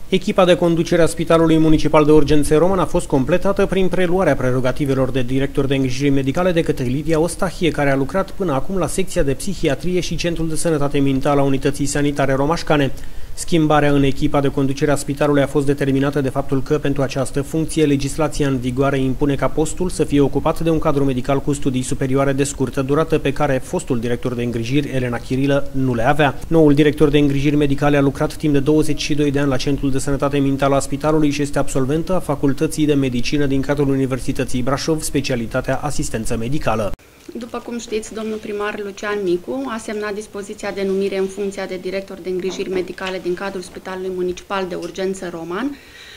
Echipa de conducere a Spitalului Municipal de Urgențe Roman a fost completată prin preluarea prerogativelor de director de îngrijiri medicale de către Lidia Ostahie, care a lucrat până acum la secția de psihiatrie și Centrul de Sănătate Mentală a Unității Sanitare Romașcane. Schimbarea în echipa de conducere a spitalului a fost determinată de faptul că, pentru această funcție, legislația în vigoare impune ca postul să fie ocupat de un cadru medical cu studii superioare de scurtă durată, pe care fostul director de îngrijiri, Elena Chirilă, nu le avea. Noul director de îngrijiri medicale a lucrat timp de 22 de ani la Centrul de Sănătate Mentală a spitalului și este absolventă a Facultății de Medicină din cadrul Universității Brașov, specialitatea asistență medicală. După cum știți, domnul primar Lucian Micu a semnat dispoziția de numire în funcția de director de îngrijiri medicale din cadrul Spitalului Municipal de Urgență Roman,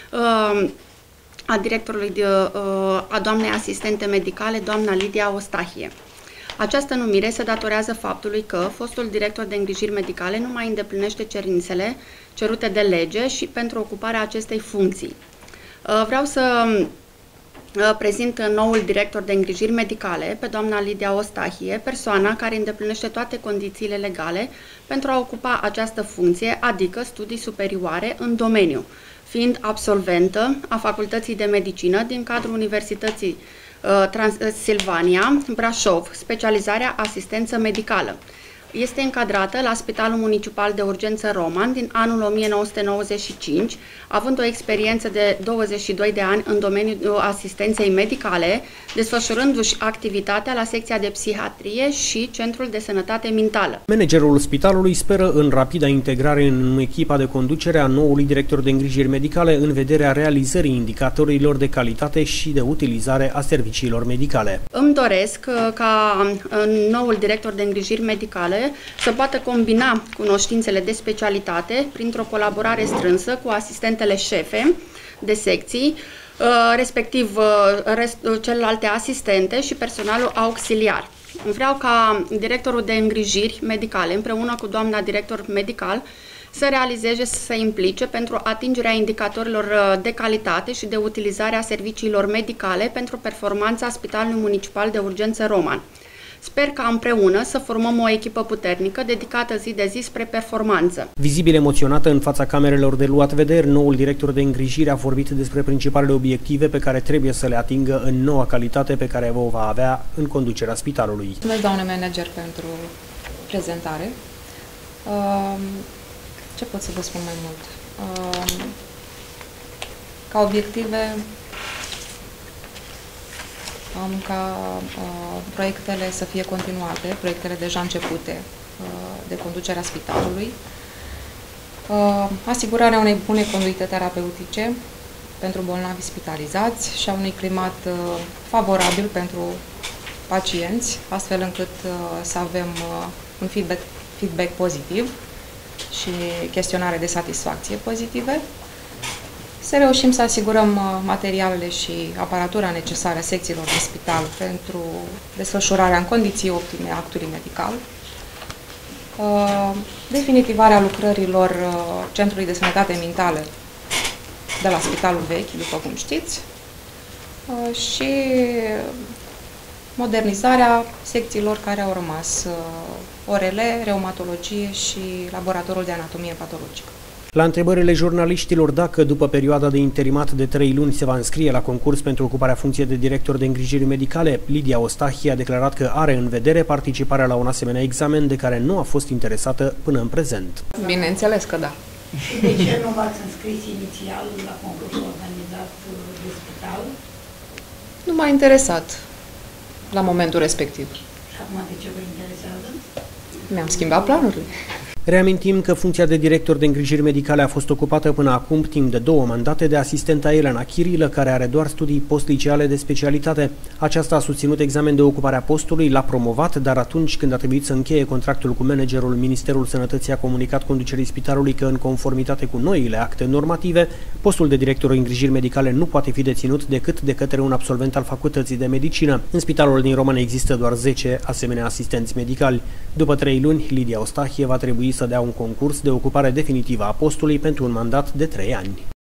a directorului a doamnei asistente medicale, doamna Lidia Ostahie. Această numire se datorează faptului că fostul director de îngrijiri medicale nu mai îndeplinește cerințele cerute de lege și pentru ocuparea acestei funcții. Vreau să prezint noul director de îngrijiri medicale, pe doamna Lidia Ostahie, persoana care îndeplinește toate condițiile legale pentru a ocupa această funcție, adică studii superioare în domeniu, fiind absolventă a Facultății de Medicină din cadrul Universității Transilvania, Brașov, specializarea asistență medicală. Este încadrată la Spitalul Municipal de Urgență Roman din anul 1995, având o experiență de 22 de ani în domeniul asistenței medicale, desfășurându-și activitatea la secția de psihiatrie și Centrul de Sănătate Mentală. Managerul spitalului speră în rapida integrare în echipa de conducere a noului director de îngrijiri medicale în vederea realizării indicatorilor de calitate și de utilizare a serviciilor medicale. Îmi doresc ca noul director de îngrijiri medicale să poată combina cunoștințele de specialitate printr-o colaborare strânsă cu asistentele șefe de secții, respectiv celelalte asistente și personalul auxiliar. Vreau ca directorul de îngrijiri medicale, împreună cu doamna director medical, să realizeze, să se implice pentru atingerea indicatorilor de calitate și de utilizare a serviciilor medicale pentru performanța Spitalului Municipal de Urgență Roman. Sper ca împreună să formăm o echipă puternică dedicată zi de zi spre performanță. Vizibil emoționată în fața camerelor de luat vederi, noul director de îngrijire a vorbit despre principalele obiective pe care trebuie să le atingă în noua calitate pe care o va avea în conducerea spitalului. Mulțumesc, doamne manager, pentru prezentare. Ce pot să vă spun mai mult? Ca obiective, am ca proiectele să fie continuate, proiectele deja începute de conducerea spitalului, asigurarea unei bune conduite terapeutice pentru bolnavi spitalizați și a unui climat favorabil pentru pacienți, astfel încât să avem un feedback pozitiv și chestionare de satisfacție pozitive. Să reușim să asigurăm materialele și aparatura necesară secțiilor de spital pentru desfășurarea în condiții optime a actului medical, definitivarea lucrărilor Centrului de Sănătate Mentală de la Spitalul Vechi, după cum știți, și modernizarea secțiilor care au rămas, orele, reumatologie și laboratorul de anatomie patologică. La întrebările jurnaliștilor dacă, după perioada de interimat de 3 luni, se va înscrie la concurs pentru ocuparea funcției de director de îngrijiri medicale, Lidia Ostahie a declarat că are în vedere participarea la un asemenea examen de care nu a fost interesată până în prezent. Bineînțeles că da. Și de ce nu v-ați înscris inițial la concursul organizat de spital? Nu m-a interesat la momentul respectiv. Și acum de ce vă interesează? Mi-am schimbat planurile. Reamintim că funcția de director de îngrijiri medicale a fost ocupată până acum timp de 2 mandate de asistenta Elena Chirilă, care are doar studii postliceale de specialitate. Aceasta a susținut examen de ocupare a postului, l-a promovat, dar atunci când a trebuit să încheie contractul cu managerul, Ministerul Sănătății a comunicat conducerii spitalului că, în conformitate cu noile acte normative, postul de director îngrijiri medicale nu poate fi deținut decât de către un absolvent al Facultății de Medicină. În spitalul din Roman există doar 10 asemenea asistenți medicali. După 3 luni, Lidia Ostahie va trebui să dea un concurs de ocupare definitivă a postului pentru un mandat de 3 ani.